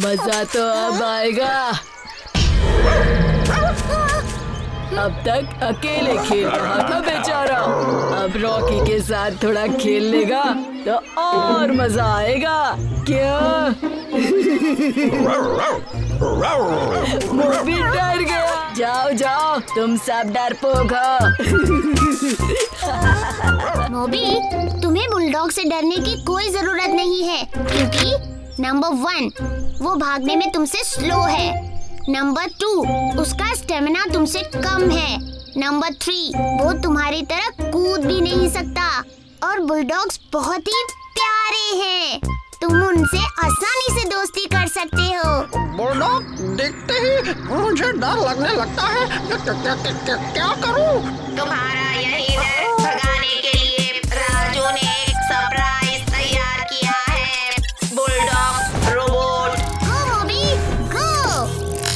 मजा तो अब आएगा। अब तक अकेले खेल रहा था बेचारा, अब रॉकी के साथ थोड़ा खेल लेगा तो और मजा आएगा। क्या? मोबी डर गया। जाओ जाओ, तुम सब डरपोक हो। मोबी, तुम्हें बुलडॉग से डरने की कोई जरूरत नहीं है, क्योंकि नंबर 1 वो भागने में तुमसे स्लो है, नंबर 2 उसका स्टेमिना तुमसे कम है, नंबर 3 वो तुम्हारी तरह कूद भी नहीं सकता, और बुलडॉग्स बहुत ही प्यारे हैं, तुम उनसे आसानी से दोस्ती कर सकते हो। बुलडॉग देखते ही मुझे डर लगने लगता है। क्या करूं? तुम्हारा यही डर भगाने के लिए राजू ने एक सरप्राइज तैयार किया है। Bulldog robot. Go Mobi, go.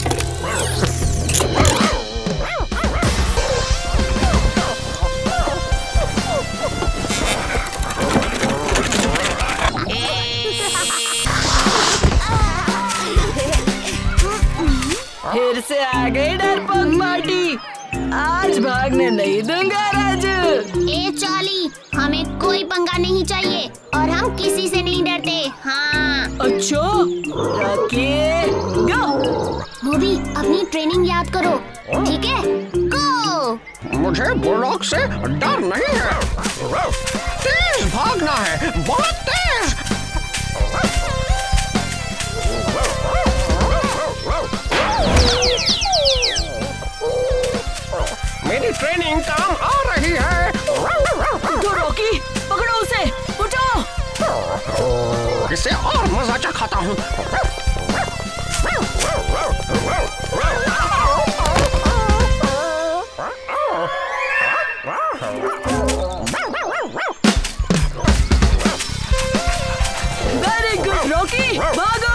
फिर से आ गई डरपोक पार्टी। आज भागने नहीं दूंगा राजू। ए चार्ली, हमें कोई पंगा नहीं चाहिए और हम किसी से नहीं डरते। हाँ। अच्छा, रॉकी, गो। मोबी, अपनी ट्रेनिंग याद करो, ठीक है? गो। मुझे बुलडॉग से डर नहीं है। तेज भागना है, बहुत तेज। मेरी ट्रेनिंग काम आ रही है। तो रॉकी, पकड़ो उसे, उठाओ। इसे और मजा चखाता हूँ। वेरी गुड रॉकी, भागो।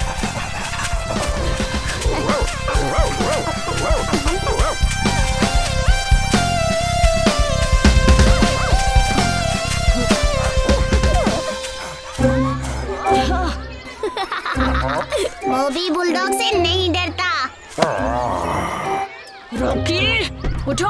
मोबी बुलडॉग से नहीं डरता। रॉकी, उठो।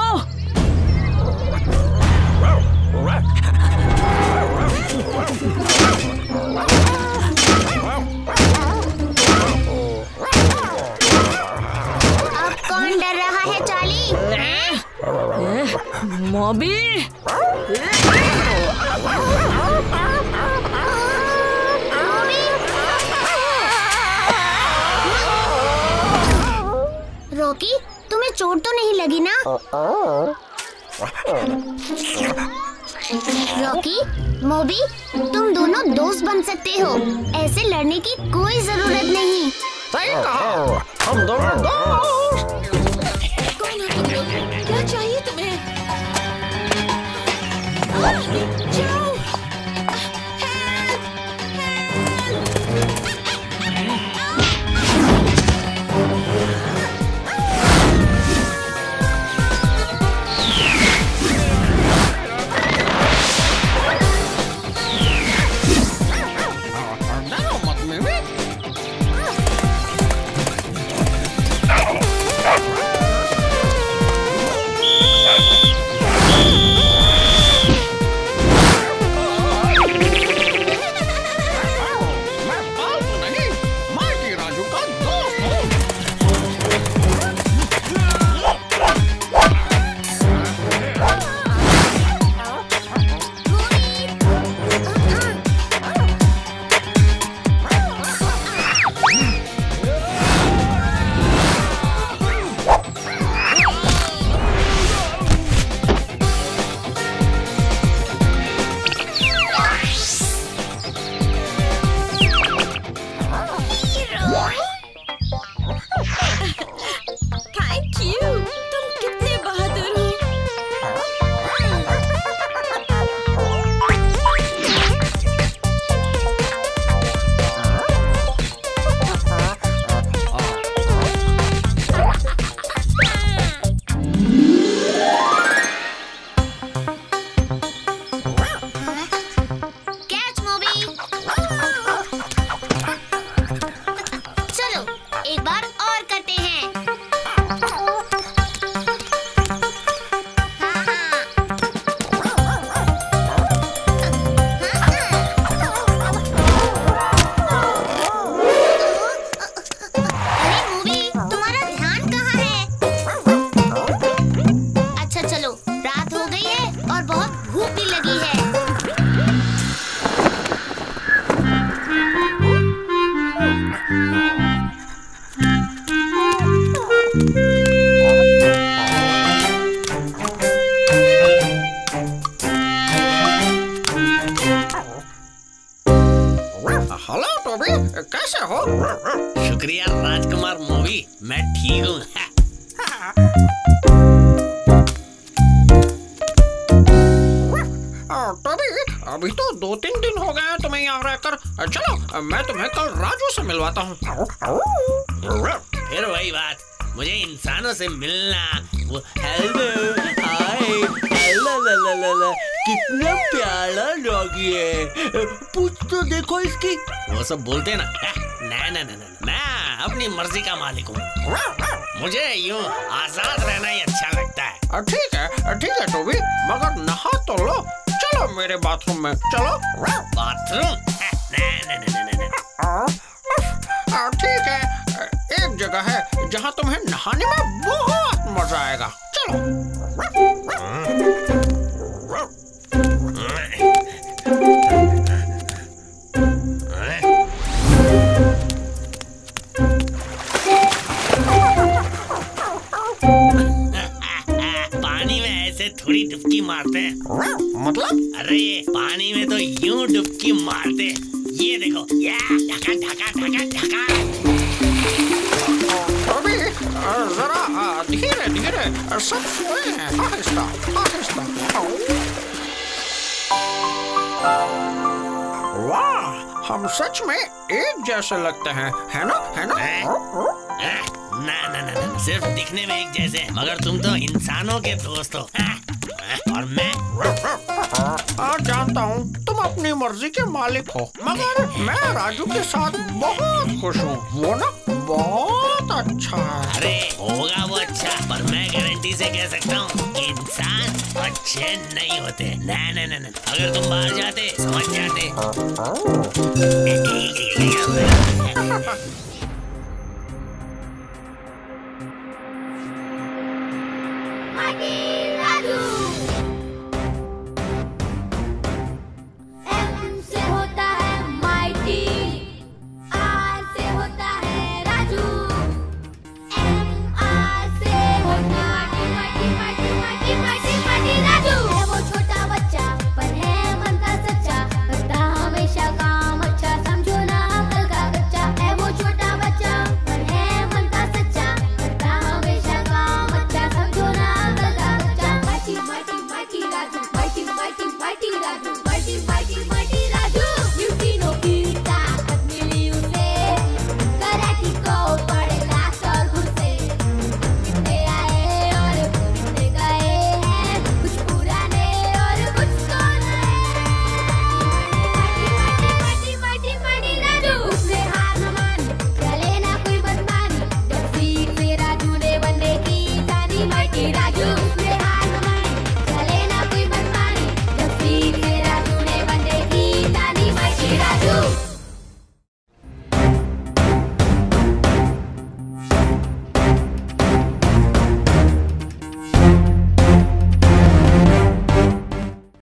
अब कौन डर रहा है चार्ली? मोबी, रॉकी, तुम्हें चोट तो नहीं लगी ना? रॉकी, मोबी, तुम दोनों दोस्त बन सकते हो, ऐसे लड़ने की कोई जरूरत नहीं। सही कहा, हम दोनों दोस्त। कौन हो तुम लोग? क्या चाहिए तुम्हें? जाओ। कैसे हो? शुक्रिया राजकुमार मूवी, मैं ठीक हूँ। टोबी, अभी तो 2-3 दिन हो गए तुम्हें यहाँ रहकर। चलो मैं तुम्हें कल राजू से मिलवाता हूँ। फिर वही बात, मुझे इंसानों से मिलना, वो हेलो हाय हेलो कितना प्यारा डॉगी है, पूछ तो देखो इसकी, वो सब बोलते ना। ना, मैं अपनी मर्जी का मालिक हूँ, मुझे यूं आजाद रहना ही अच्छा लगता है। ठीक है टोबी, मगर नहा तो लो। चलो मेरे बाथरूम में चलो। बाथरूम? ठीक है, एक जगह है जहाँ तुम्हें नहाने में बहुत मजा आएगा। चलो। पानी में ऐसे थोड़ी डुबकी मारते हैं। मतलब? अरे पानी में तो यूं डुबकी मारते हैं, ये देखो, या ढका ढका ढका ढका। अभी जरा धीरे धीरे सब सोए हैं, आहिस्ता आहिस्ता। वाह, हम सच में एक जैसे लगते हैं, है ना? ना, सिर्फ दिखने में एक जैसे हैं, मगर तुम तो इंसानों के दोस्त हो। और मैं जानता हूँ तुम अपनी मर्जी के मालिक हो, मगर मैं राजू के साथ बहुत खुश हूँ। वो ना बहुत अच्छा है। अरे होगा वो अच्छा, पर मैं गारंटी से कह सकता हूँ कि इंसान अच्छे नहीं होते। ना, अगर तुम बाहर जाते समझ जाते।